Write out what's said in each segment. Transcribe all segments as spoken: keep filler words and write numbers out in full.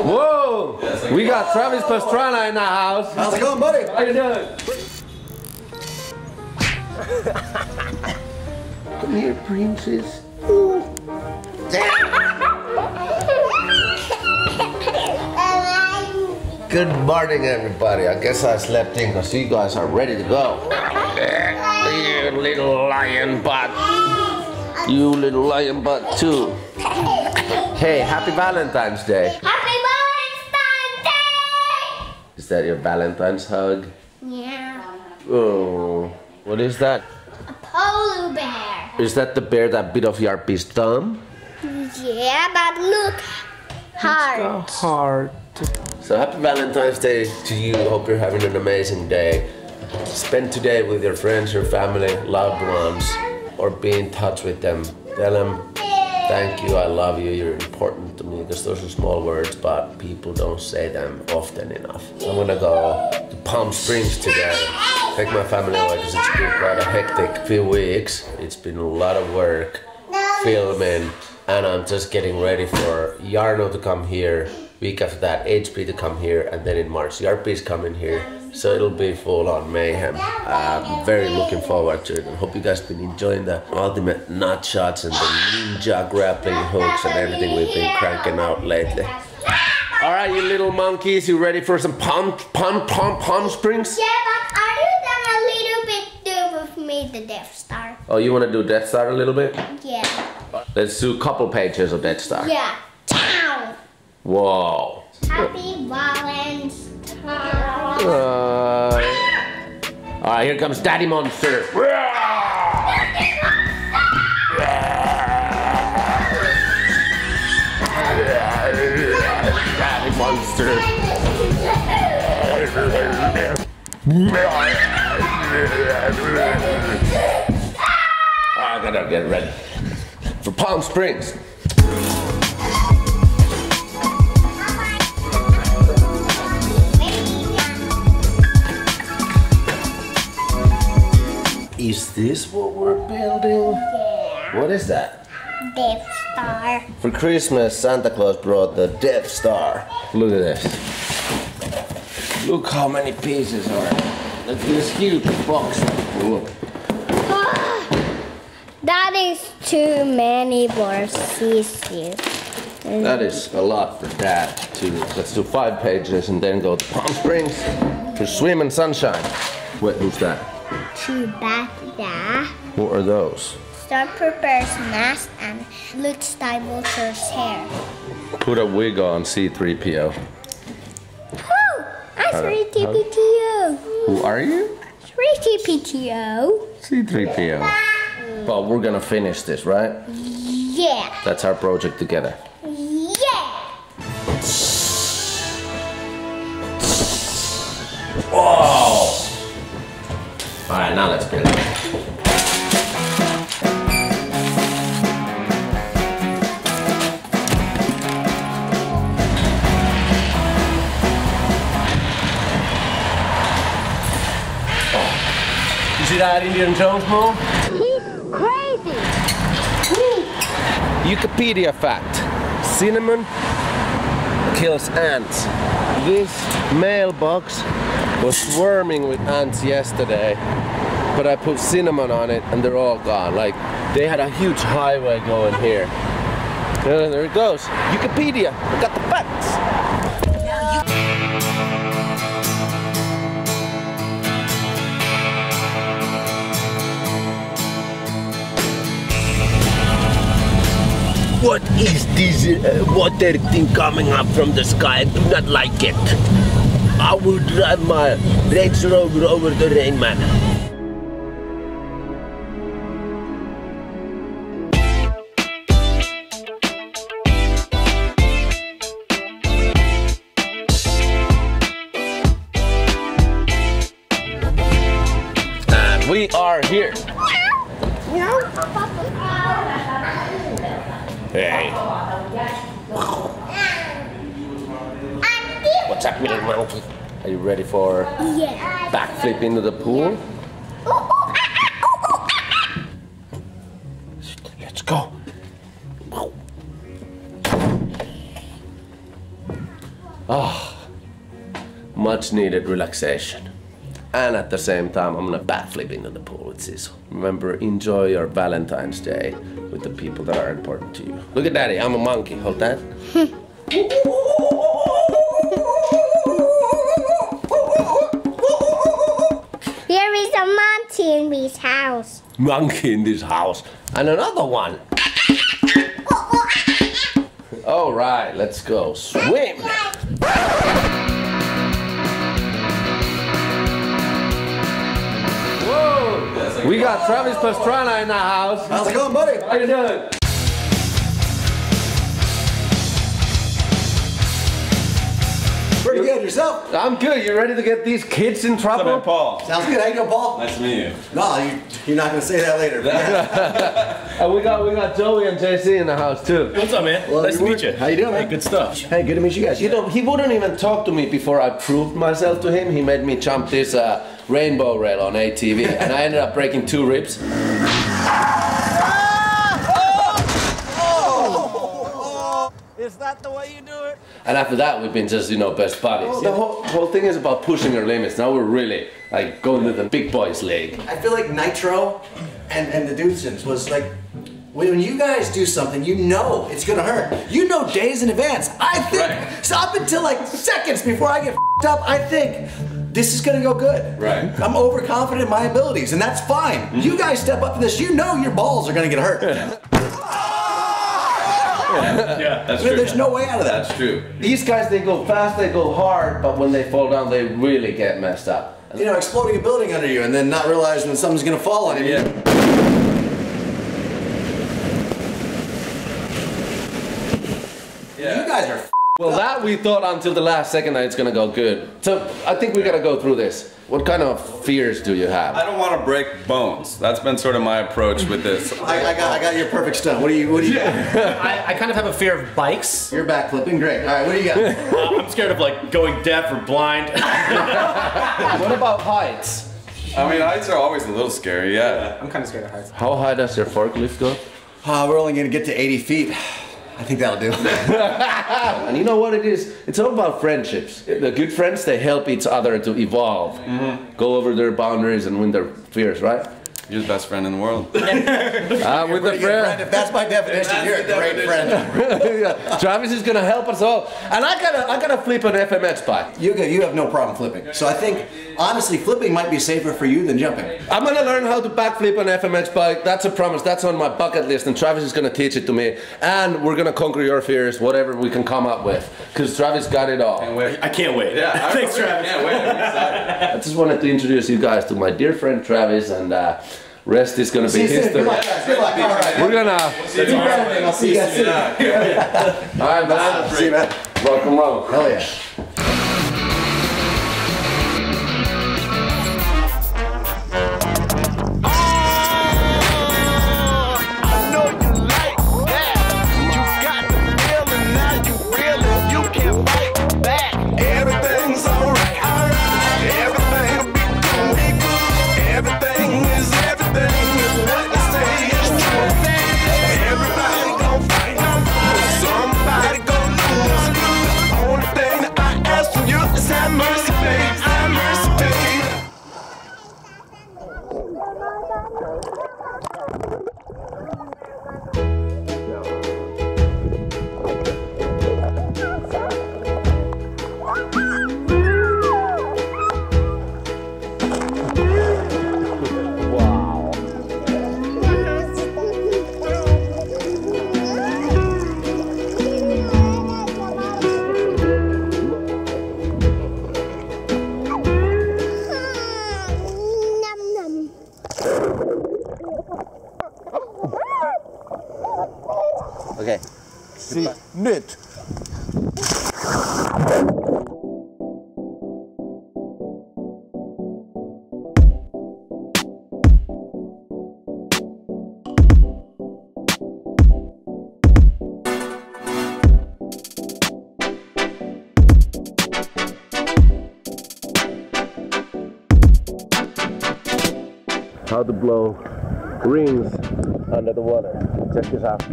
Whoa! We got Travis Pastrana in the house. How's it going, buddy? How you doing? Come here, princess. Good morning, everybody. I guess I slept in because you guys are ready to go. You little lion butt. You little lion butt too. Hey, happy Valentine's Day. Happy Valentine's Day! Is that your Valentine's hug? Yeah. Oh, what is that? A polar bear. Is that the bear that bit off Yarpi's thumb? Yeah, but look. Heart. Heart. So happy Valentine's Day to you. Hope you're having an amazing day. Spend today with your friends, your family, loved ones, or be in touch with them. Tell them, thank you, I love you, you're important to me, because those are small words, but people don't say them often enough. I'm gonna go to Palm Springs today. Take my family away because it's been quite a hectic few weeks. It's been a lot of work, filming, and I'm just getting ready for Jarno to come here. Week after that, H P to come here, and then in March, Yarpi's coming here. So it'll be full on mayhem. I'm very looking forward to it. I hope you guys been enjoying the ultimate nut shots and the ninja grappling hooks and everything we've been cranking out lately. All right, you little monkeys, you ready for some Palm Palm Palm Palm Springs? Yeah, but are you done a little bit do with me the Death Star? Oh, you want to do Death Star a little bit? Yeah. Let's do a couple pages of Death Star. Yeah. Ciao. Whoa. Happy Valentine's. Uh, all right, here comes Daddy Monster. Daddy Monster. I gotta get ready for Palm Springs. Is this what we're building? Yeah. What is that? Death Star. For Christmas, Santa Claus brought the Death Star. Look at this. Look how many pieces are. Look at this huge box. Look. That is too many for Sissy. That is a lot for Dad. To let's do five pages and then go to Palm Springs for swim and sunshine. Wait, who's that? Chewbacca. What are those? Stormtrooper's mask and Luke Skywalker's hair. Put a wig on C three P O. Woo! I'm three T P T O. Who are you? three T P T O. C three P O. But we're gonna finish this, right? Yeah. That's our project together. Yeah. Whoa! Alright, now let's build it. You see that Indiana Jones move? He's crazy. Wikipedia fact. Cinnamon kills ants. This mailbox was swarming with ants yesterday, but I put cinnamon on it and they're all gone. Like, they had a huge highway going here. Uh, there it goes. Wikipedia. I got the facts. What is this uh, water thing coming up from the sky? I do not like it. I will drive my Range Rover over the rain, man. And we are here. Hey. What's up, little monkey? Are you ready for Yeah. backflip into the pool? Let's go. Ah, much needed relaxation. And at the same time, I'm gonna backflip into the pool with Cecil. Remember, enjoy your Valentine's Day with the people that are important to you. Look at Daddy, I'm a monkey. Hold that. Here is a monkey in this house. Monkey in this house. And another one. All right, let's go swim. Whoa! We got Travis Pastrana in the house. How's it going, buddy? How you doing? Pretty good. Yourself? I'm good. You ready to get these kids in trouble? What's up, man, Paul? Sounds good. How you doing, Paul? Nice to meet you. No, you, you're not gonna say that later. And we got we got Joey and J C in the house too. What's up, man? Well, nice to you meet you. How you doing, man? Hey, good stuff. Hey, good to meet you guys. You know, he wouldn't even talk to me before I proved myself to him. He made me jump this uh, rainbow rail on A T V, and I ended up breaking two ribs. Is that the way you do it? And after that, we've been just, you know, best buddies. Oh, the whole, whole thing is about pushing our limits. Now we're really like going to the big boys league. I feel like Nitro and, and the Dudesons was like, when you guys do something, you know it's gonna hurt. You know days in advance. I think, Right. so up until like seconds before I get f***ed up, I think this is gonna go good. Right. I'm overconfident in my abilities, and that's fine. Mm-hmm. You guys step up to this, you know your balls are gonna get hurt. Yeah, that's true. There's no way out of that. That's true. These guys, they go fast, they go hard, but when they fall down, they really get messed up. You know, exploding a building under you and then not realizing that something's gonna fall on you. Yeah. You guys are f***. Well, that we thought until the last second that it's gonna go good. So I think we gotta go through this. What kind of fears do you have? I don't want to break bones. That's been sort of my approach with this. I, I got I got your perfect stunt. What do you what do you got? I, I kind of have a fear of bikes. You're backflipping, great. Alright, what do you got? Uh, I'm scared of like going deaf or blind. What about heights? I mean, heights are always a little scary, yeah. I'm kind of scared of heights. How high does your forklift go? Uh, we're only gonna get to eighty feet. I think that'll do. And you know what it is? It's all about friendships. The good friends, they help each other to evolve, mm-hmm. go over their boundaries and win their fears, right? You're the best friend in the world. uh, with the friend. If that's my definition, That's you're a the great definition. friend. Yeah. Travis is gonna help us all. And I gotta I gotta flip an F M X bike. You go, you have no problem flipping. So I think, honestly, flipping might be safer for you than jumping. I'm gonna learn how to backflip an F M X bike. That's a promise. That's on my bucket list, and Travis is gonna teach it to me. And we're gonna conquer your fears, whatever we can come up with. Because Travis got it all. Can't wait. I can't wait. Yeah, I Thanks, really Travis. can't wait. I'm excited. I just wanted to introduce you guys to my dear friend Travis, and uh, rest is gonna be See you soon. history. Good luck, guys. Good luck. All right. We're gonna. Do your thing. I'll see you guys soon. All right, man. See you, man. Rock and roll. Hell yeah. Okay. See, nyt. How to blow rings under the water. Check this out.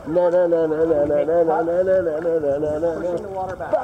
Na na na na na na na na na na na na na na. Pushing the water back.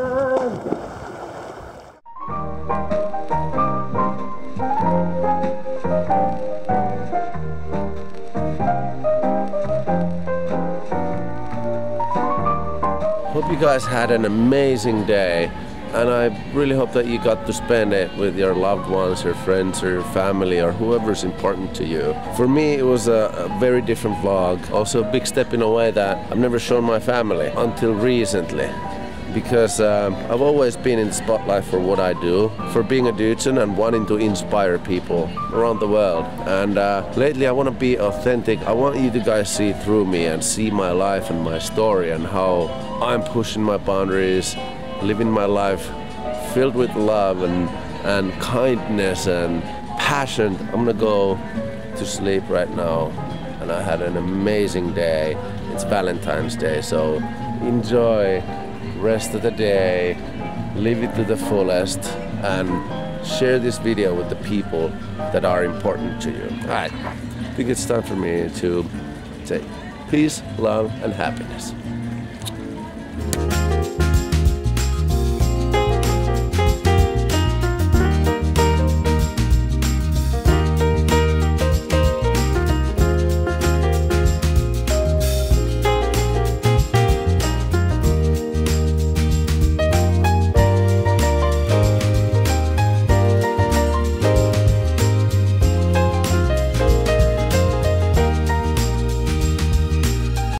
Hope you guys had an amazing day, and I really hope that you got to spend it with your loved ones, your friends, or your family, or whoever's important to you. For me, it was a, a very different vlog. Also a big step in a way that I've never shown my family until recently. Because um, I've always been in the spotlight for what I do, for being a dude and wanting to inspire people around the world. And uh, lately I want to be authentic. I want you to guys see through me and see my life and my story and how I'm pushing my boundaries, living my life filled with love and, and kindness and passion. I'm gonna go to sleep right now, and I had an amazing day. It's Valentine's Day, so enjoy rest of the day, live it to the fullest, and share this video with the people that are important to you. All right, I think it's time for me to say peace, love, and happiness.